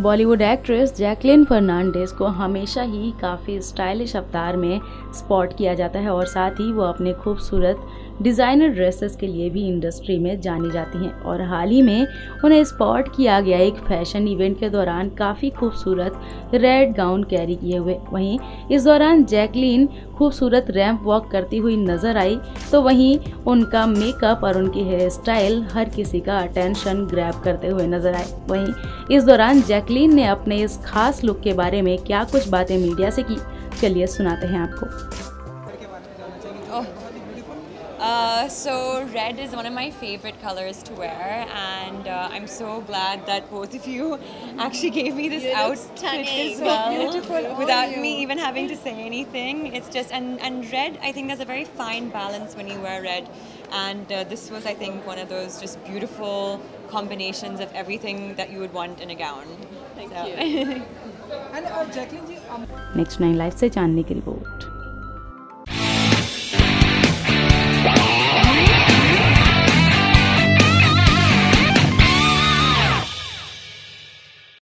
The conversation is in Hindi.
बॉलीवुड एक्ट्रेस जैकलीन फर्नांडिस को हमेशा ही काफ़ी स्टाइलिश अवतार में स्पॉट किया जाता है और साथ ही वो अपने खूबसूरत डिज़ाइनर ड्रेसेस के लिए भी इंडस्ट्री में जानी जाती हैं। और हाल ही में उन्हें स्पॉट किया गया एक फैशन इवेंट के दौरान काफ़ी खूबसूरत रेड गाउन कैरी किए हुए। वहीं इस दौरान जैकलीन खूबसूरत रैंप वॉक करती हुई नजर आई, तो वहीं उनका मेकअप और उनकी हेयर स्टाइल हर किसी का अटेंशन ग्रैब करते हुए नजर आए। वहीं इस दौरान जैकलीन ने अपने इस खास लुक के बारे में क्या कुछ बातें मीडिया से की, चलिए सुनाते हैं आपको। So red is one of my favorite colors to wear, and I'm so glad that both of you actually gave me this outfit as well, without me even having to say anything. It's just and red, I think there's a very fine balance when you wear red, and this was, I think, one of those just beautiful combinations of everything that you would want in a gown. Thank you. And Jacqueline ji, next 9 live से जानने की रिपोर्ट।